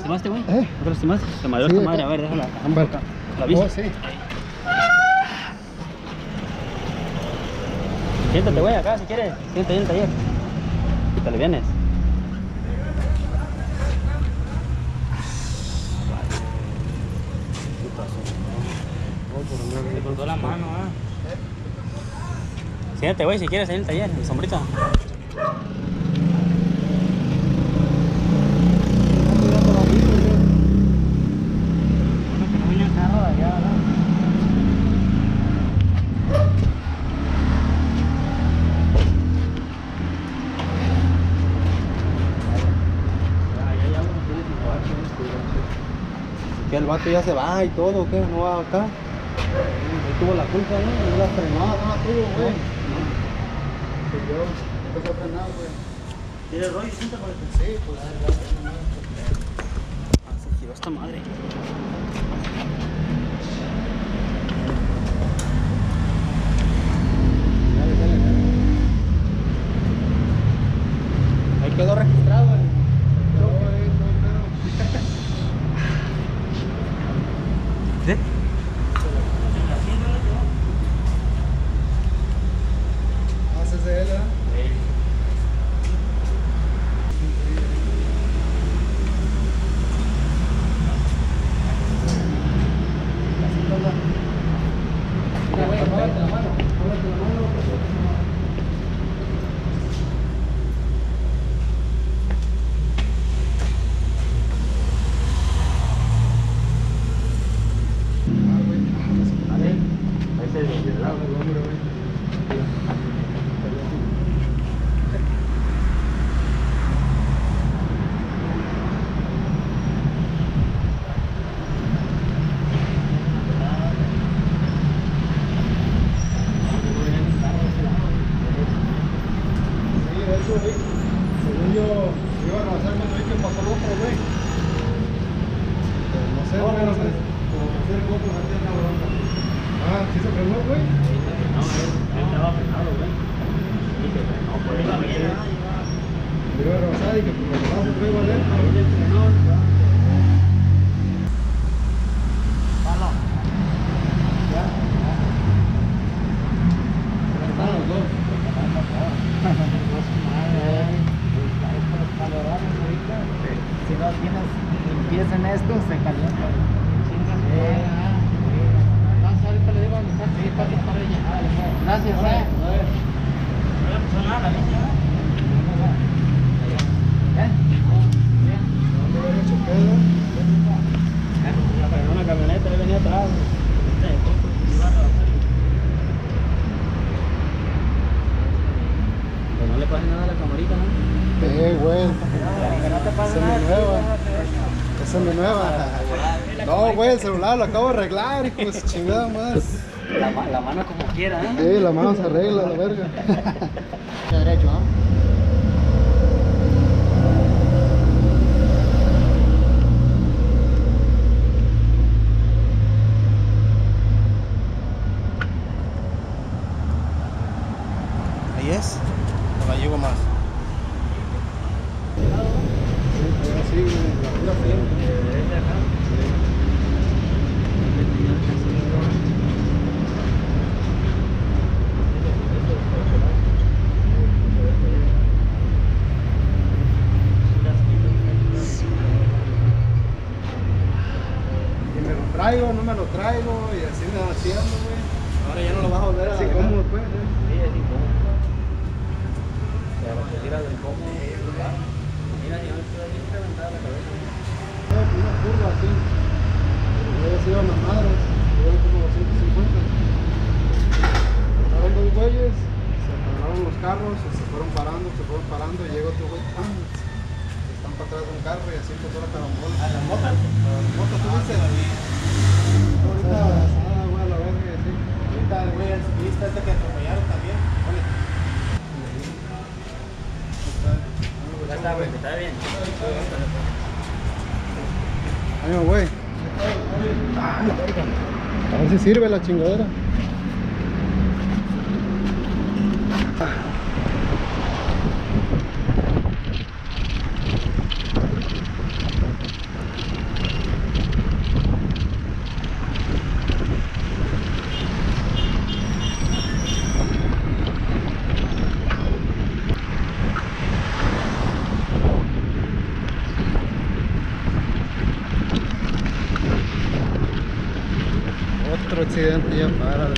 lastimaste, güey? ¿Eh? ¿No te lastimaste? Te madreó Sí, esta madre, acá. a ver, déjala. Bueno. Acá. ¿La viste? Oh, sí. Siéntate, güey, acá si quieres. Siéntate ahí en el taller. Y te le vienes. Se cortó la mano, Siéntate, güey, si quieres ahí en el taller, en la sombrita. Que el vato ya se va y todo, ¿qué? ¿No va acá? Él tuvo la culpa, ¿no? No la frenó. No, tuvo, güey. Se dio, empezó a frenar, güey. ¿Tienes rollo? Siéntate, güey. Sí, pues. Se giró esta madre. Dale, dale, dale. Ahí quedó registrado, güey. ¿Sí? Haces de él, ¿verdad? Mira, güey, muévete la mano. Muévete la mano. Ahí se desviró. Según yo, iba a rebasar cuando vi que pasó el otro, güey. No sé, güey, no sé. Como hacer fotos aquí en la bronca. Ah, ¿sí se frenó, güey? No, él estaba frenado, güey. Y se frenó, por ahí la vida. Me iba a rebasar y que me rebasó, güey, vale. Ahí le frenó. Palo. Ya. Están los dos. Si no tienes limpieza en esto, se calienta. Ahorita le digo a mi mujer, sí, pasa para ella. Gracias, No le pasó nada, niña. Pero una camioneta, él venía atrás. Pues no le pasa nada a la camarita, ¿no? Güey. Que no te pase Esa nada. es mi nueva. Esa es mi nueva. No, güey, el celular lo acabo de arreglar, hijo de su chingada más. La mano como quiera, ¿eh? Sí, la mano se arregla, la verga. Derecho, ¿no? Ahí es. No la llego más. Sí, güey, la y me lo traigo, no me lo traigo, y así me va haciendo, güey. Ahora ya no lo vas a volver a así cómodo, pues. Sí, es incómodo. Pero te tiras del cómodo. Mira, si no estoy bien reventada la cabeza. Una curva así. Hubiera sido las madres, hubiera como 250. Estaban dos güeyes, se pararon los carros, se fueron parando, y llega otro güey, ¡pam! Están para atrás de un carro y así empezó la carambola. ¿A las motas? Las motos, ¿tú viste? Ahorita, güey, a la verga, sí. Ahorita el güey, el ciclista este que atropellaron también. Ya está, güey, está bien. Ánimo, güey. Ah, la verga. A ver si sirve la chingadera. para